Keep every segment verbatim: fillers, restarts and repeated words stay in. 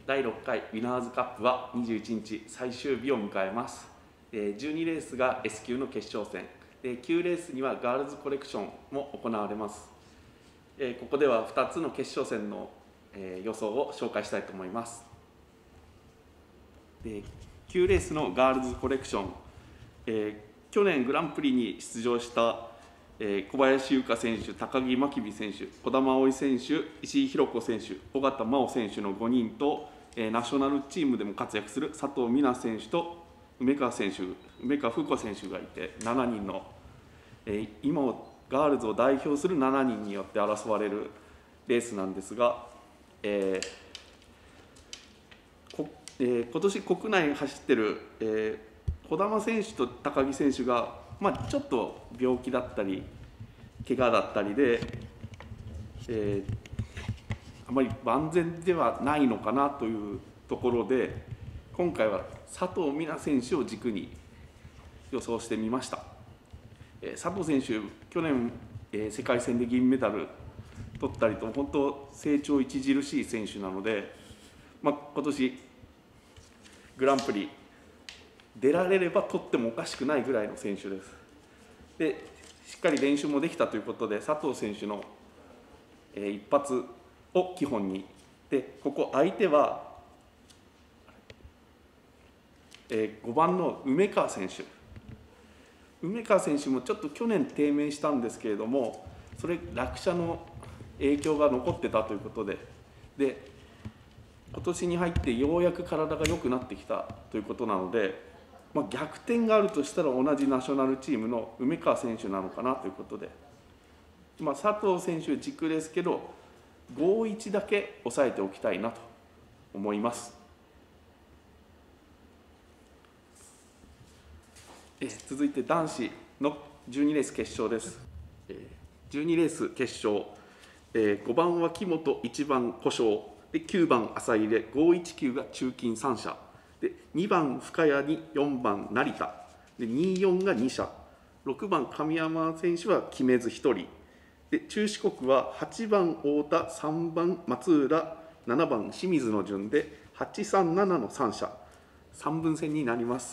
だいろっかいウィナーズカップはにじゅういちにち最終日を迎えます。じゅうにレースが S 級の決勝戦、きゅうレースにはガールズコレクションも行われます。ここではふたつの決勝戦の予想を紹介したいと思います。きゅうレースのガールズコレクション、去年グランプリに出場した小林優香選手、高木真備選手、児玉葵選手、石井寛子選手、緒方真央選手のごにんと、ナショナルチームでも活躍する佐藤水菜選手と梅川選手、梅川風子選手がいて、しちにんの、今ガールズを代表するしちにんによって争われるレースなんですが、えーこえー、今年国内走ってる、えー、児玉選手と高木選手がまあ、ちょっと病気だったり怪我だったりで、えー、あまり万全ではないのかなというところで、今回は佐藤水菜選手を軸に予想してみました。えー、佐藤選手、去年、えー、世界戦で銀メダル取ったりと本当成長著しい選手なので、まあ、今年グランプリ出られれば取ってもおかしくないぐらいの選手です。で、しっかり練習もできたということで、佐藤選手の、えー、一発を基本に、でここ相手は、えー、ごばんの梅川選手。梅川選手もちょっと去年低迷したんですけれども、それ落車の影響が残ってたということで、で今年に入ってようやく体が良くなってきたということなので、まあ、逆転があるとしたら同じナショナルチームの梅川選手なのかなということで、まあ、佐藤選手軸ですけどごいちだけ抑えておきたいなと思います。え続いて男子のじゅうにレース決勝です。じゅうにレース決勝、ごばん脇本、いちばん古性できゅうばん浅入れ、ごいちきゅうが中金さん社で、にばん深谷によんばん成田で、にじゅうよんがに社、ろくばん神山選手は決めずひとりで、中四国ははちばん太田、さんばん松浦、ななばん清水の順ではちさんななのさん社、さんぶん戦になります。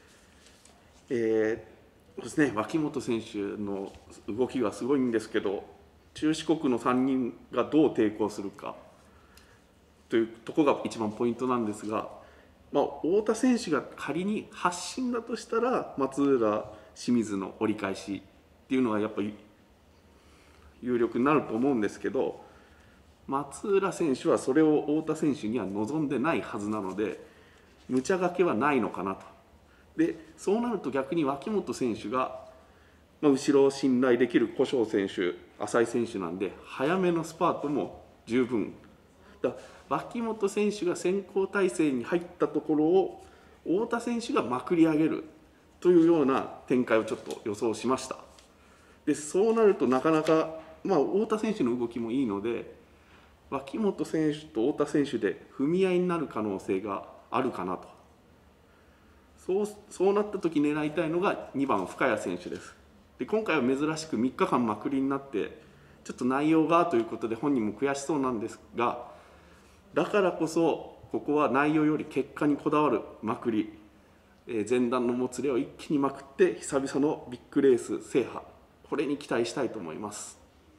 えー、そうですね、脇本選手の動きがすごいんですけど、中四国のさんにんがどう抵抗するかというところが一番ポイントなんですが、まあ、太田選手が仮に発進だとしたら松浦、清水の折り返しっていうのがやっぱり有力になると思うんですけど、松浦選手はそれを太田選手には望んでないはずなので、無茶がけはないのかなと。でそうなると逆に脇本選手が、まあ、後ろを信頼できる古性選手、浅井選手なんで早めのスパートも十分だ。脇本選手が先行体制に入ったところを太田選手がまくり上げるというような展開をちょっと予想しました。でそうなるとなかなか、まあ、太田選手の動きもいいので、脇本選手と太田選手で踏み合いになる可能性があるかなと。そうそうなった時狙いたいのがにばん深谷選手です。で今回は珍しくみっかかんまくりになってちょっと内容がということで本人も悔しそうなんですが、だからこそここは内容より結果にこだわるまくり、え前段のもつれを一気にまくって久々のビッグレース制覇、これに期待したいと思います。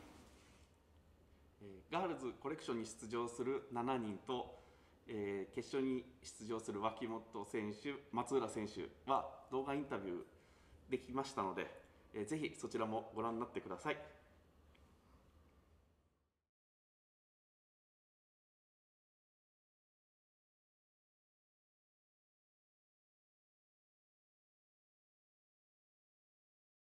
ガールズコレクションに出場するしちにんと、えー、決勝に出場する脇本選手、松浦選手は動画インタビューできましたので、えー、ぜひそちらもご覧になってください。